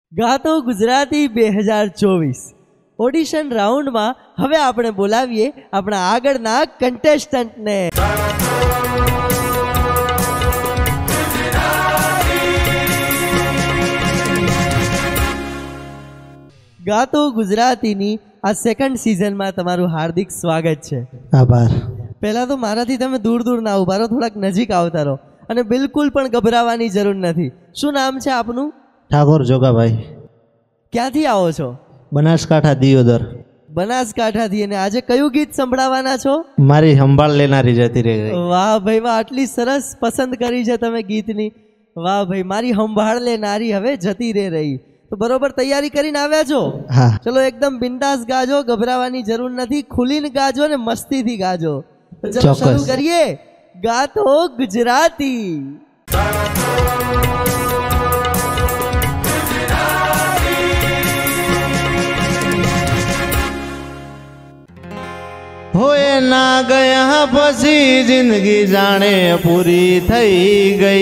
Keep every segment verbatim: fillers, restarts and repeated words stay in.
ગાતો ગુજરાતી બે હજાર ચોવીસ ઓડિશન રાઉન્ડમાં હવે આપણે બોલાવીએ આપણા આગળના કન્ટેસ્ટન્ટને। ગાતો ગુજરાતીની આ સેકન્ડ સિઝનમાં તમારું હાર્દિક સ્વાગત છે। આભાર। પહેલા તો મારાથી તમે દૂર દૂર ના ઉભા રહો, થોડાક નજીક આવતા રહો અને બિલકુલ પણ ગભરાવાની જરૂર નથી। શું નામ છે આપનું? ઠાકોર જોગાભાઈ। ક્યાંથી આવો છો? બનાસકાંઠા દિયોદર। બનાસકાંઠાથી। અને આજે કયું ગીત સંભળાવવાના છો? મારી સંભાળ લેનારી જતી રહી ગઈ। વાહ ભાઈ વાહ, આટલી સરસ પસંદ કરી છે તમે ગીતની। વાહ ભાઈ, મારી સંભાળ લેનારી હવે જતી રે રહી। તો બરોબર તૈયારી કરીને આવ્યા છો? હા। ચલો એકદમ બિંદાસ ગાજો, ગભરાવાની જરૂર નથી, ખુલીને ગાજો ને મસ્તીથી ગાજો। તો ચલો શરૂ કરીએ ગાતો ગુજરાતી। होए ना गया पसी जिंदगी जाने पूरी थई गई।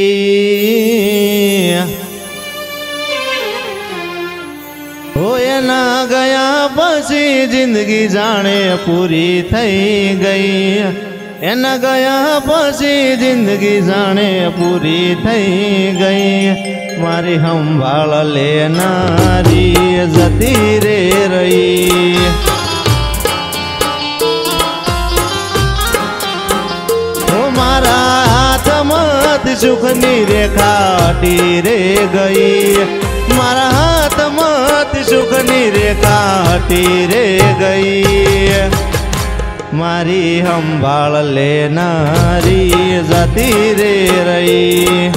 होए ना गया पसी जिंदगी जाने पूरी थई गई। एन गया पसी जिंदगी जाने पूरी थई गई। मारी संभाळ लेनारी जती रे रही। मारा हाथ मत सुखनी रेखा हटी रे गई। मारा हाथ मत सुखनी रेखा हटी रे गई। मारी संभाळ लेनारी जती रे रही।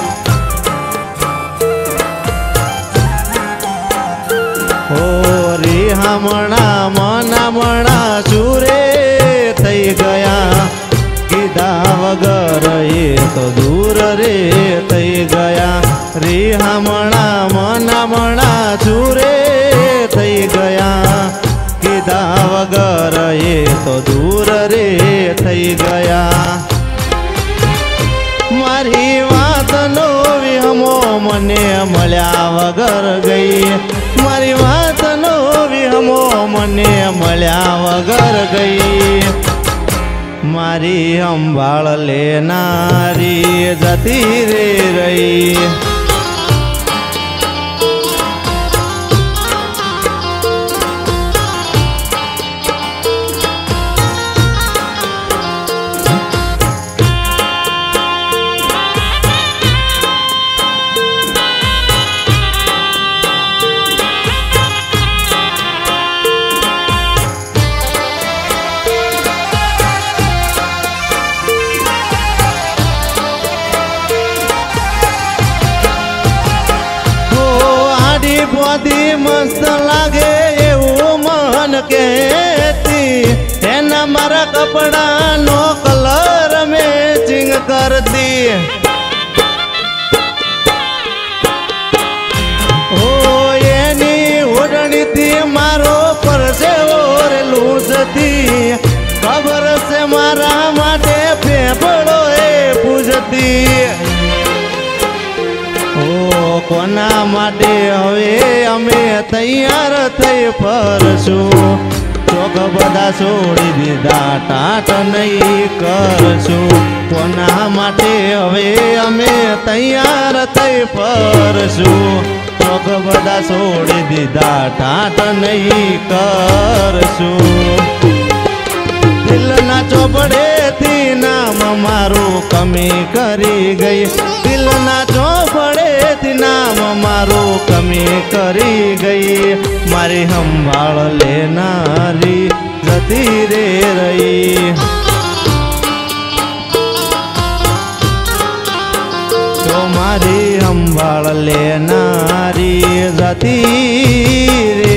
ओ रे हमणा मना मणा चूरे थई गया। कीधा वगर ये तो दूर रे थई गया। रे हमणा मना मणा चूरे थई गया। कीधा वगर ये तो दूर रे थई गया। मारी वात नो विहमो मने मळ्या वगर गई। मारी वात नो विहमो मने मळ्या वगर गई। मारी संभाळ लेनारी जती रे रही। बोधी मस्त लागे एवं मन कहती। एना मारा कपड़ा नो कलर मैचिंग करती। ओ एनी ओढ़नी थी मारो परसे और लूसती। खबर से मारा माटे फेफड़ो ए पूजती। ओ कोना माटे हवे अमे तैयार थई फरशु। चोक बधा छोड़ी दीधा टाट नहीं करशु। कोना माटे हवे अमे तैयार थई फरशु। चोक बधा छोड़ी दीधा टाट नहीं करशु। दिल ना चोपड़े थी नाम मारू कमी करी गई। दिल ना चोपड़े थी नाम मारू कमी करी गई। मारी संभाळ लेनारी जती रे रही। तो मारी संभाळ लेनारी जती रे